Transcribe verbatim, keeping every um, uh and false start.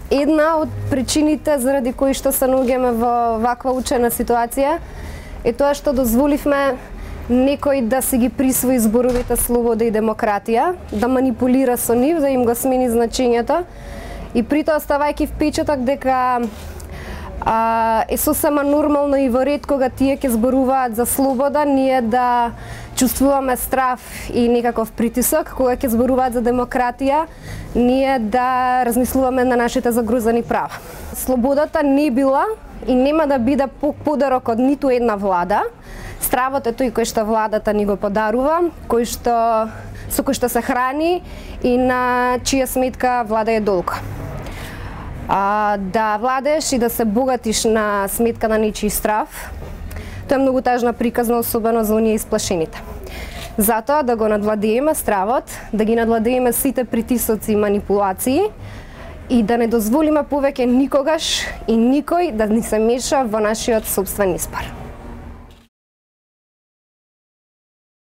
Една од причините заради кои што се наоѓаме во ваква учена ситуација е тоа што дозволивме некој да си ги присвои зборовите слобода и демократија, да манипулира со нив, да им го смени значењето и притоа ставајќи впечаток дека а, е сосема нормално и во ред кога тие ќе зборуваат за слобода, ние да чувствуваме страф и некаков притисок, кога ќе зборуваат за демократија, ние да размислуваме на нашите загрузени права. Слободата не била и нема да биде подарок од ниту една влада. Стравот е тој кој што владата ни го подарува, кој што со кој што се храни и на чија сметка влада е долга. А, да владееш и да се богатиш на сметка на нечiji страв, тоа е многу тажна приказна, особено за оние исплашените. Затоа да го надвладееме стравот, да ги надвладееме сите притисоци и манипулации и да не дозволиме повеќе никогаш и никој да ни се меша во нашиот сопствен избор.